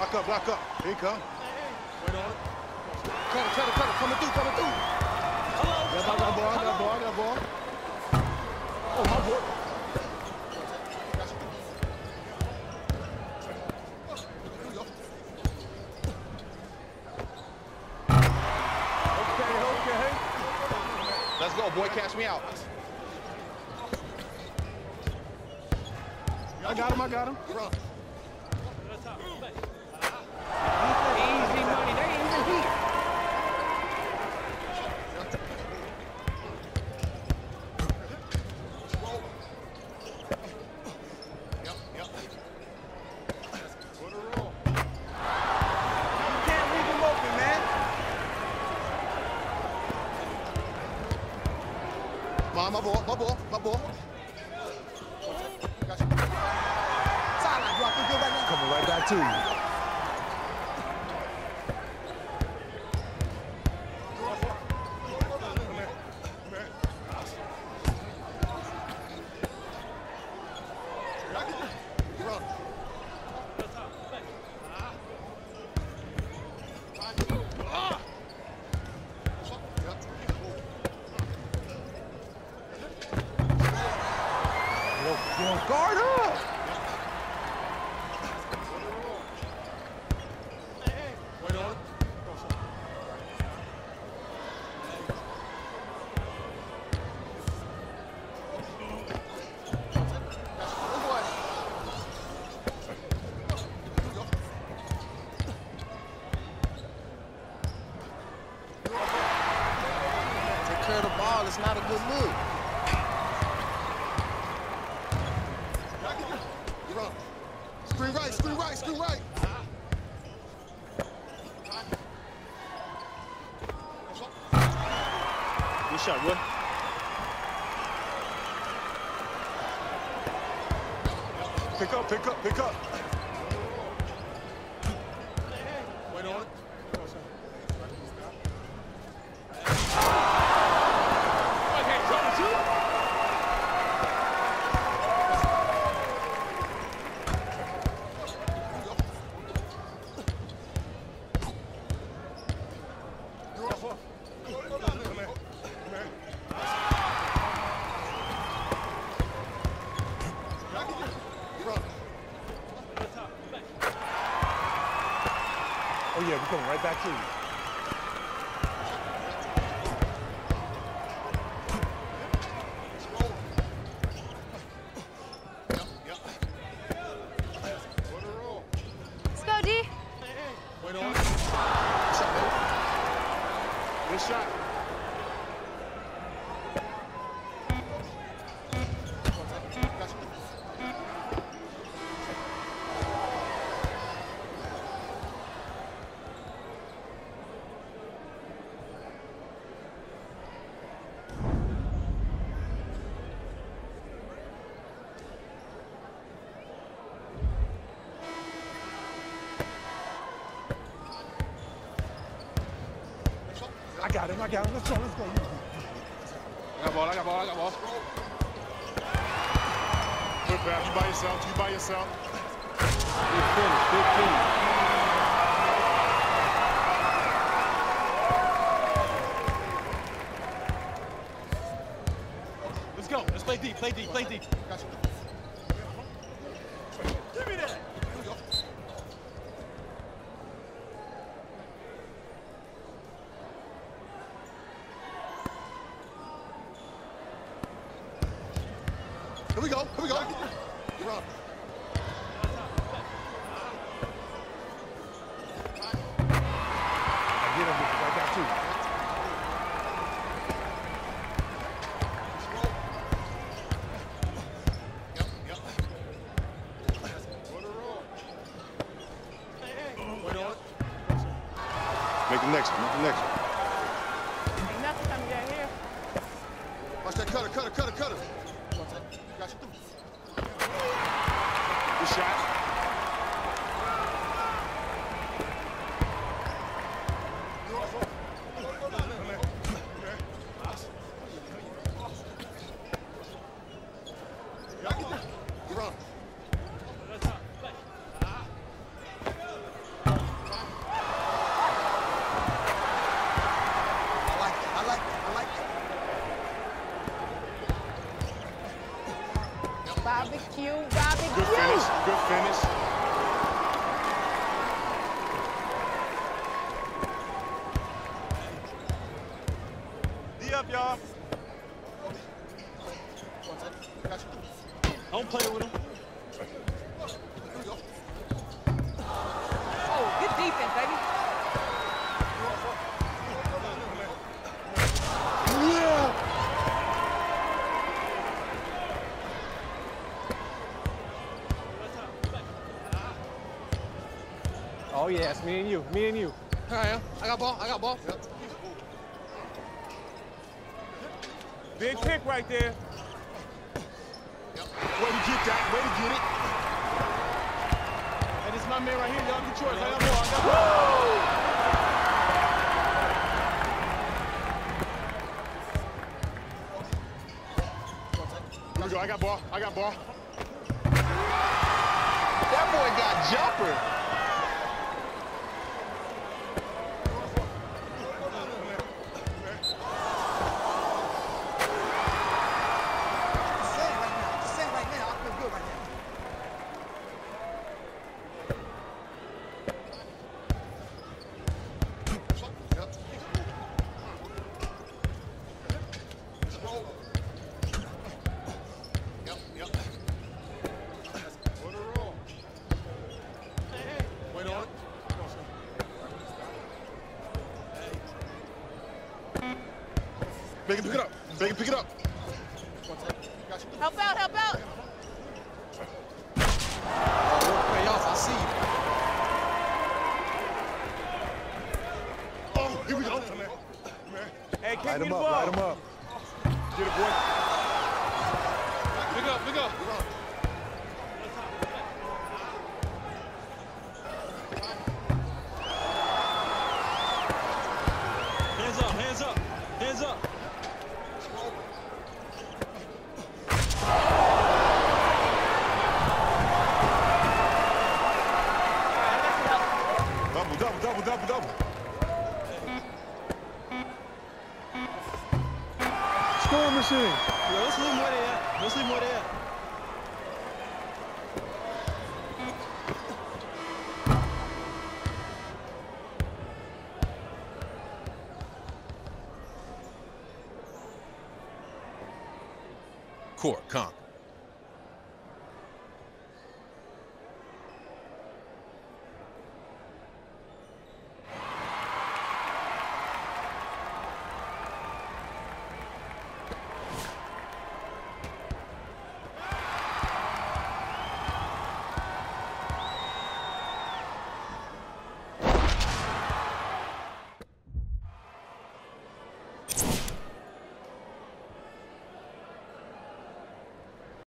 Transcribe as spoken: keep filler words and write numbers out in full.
Block up, block up. Here he come. Wait on it. Cutter, cutter, cutter, coming through, coming through. Hello. I got ball, I got ball, I got ball. Oh, my boy. Okay, okay. Let's go, boy, catch me out. I got him, I got him. Run. Easy money. They ain't even here. Yep, yep. Put her on. You can't leave him open, man. Come on, my ball, my ball, my ball. Got you. Sideline drop, we good right now. Coming right back to you. Yo, guard up! Wait on it. Take care of the ball, it's not a good look. Run. Screen right, screen right, screen right. Good shot, Wood. Pick up, pick up, pick up. Wait on it. Okay, trouble two. Oh yeah, we're coming right back to you. Let's go, D. Wait on it. Good shot. I got him, I got him. Let's go, let's go. I got ball, I got ball, I got ball. Good pass. You by yourself, you by yourself. Big finish, big finish. Let's go. Let's play deep, play deep, play deep. Got you. Give me that. Here we go. Here we go, here we go. Run. I get him, I got two. Yep, yep. Put her on. Wait on it. Make the next one, make the next one. Ain't nothing coming down here. Watch that cutter, cutter, cutter, cutter. Got you. Good shot. Run. you, Bobby. Good finish. Good finish. D up, y'all. Got you. Don't play with him. Oh, good defense, baby. Oh, yes, me and you, me and you. Here I am. I got ball. I got ball. Yep. Big pick right there. Yep. Way to get that. Way to get it. And it's my man right here. Y'all get yours. I got ball. I got ball. Here we go. I got ball. I got ball. That boy got jumper. Make him pick it up. Make him pick it up. Help out, help out. Oh, pay off. I see you. Oh, here we go. Hey, kick Light me him the up, ball. light him up. Get it, boy. Pick up, pick up. Hands up, hands up, hands up. Double, double, double, double, double. Scoring machine. Yo, let's leave more there. Let's leave more there. Court, calm.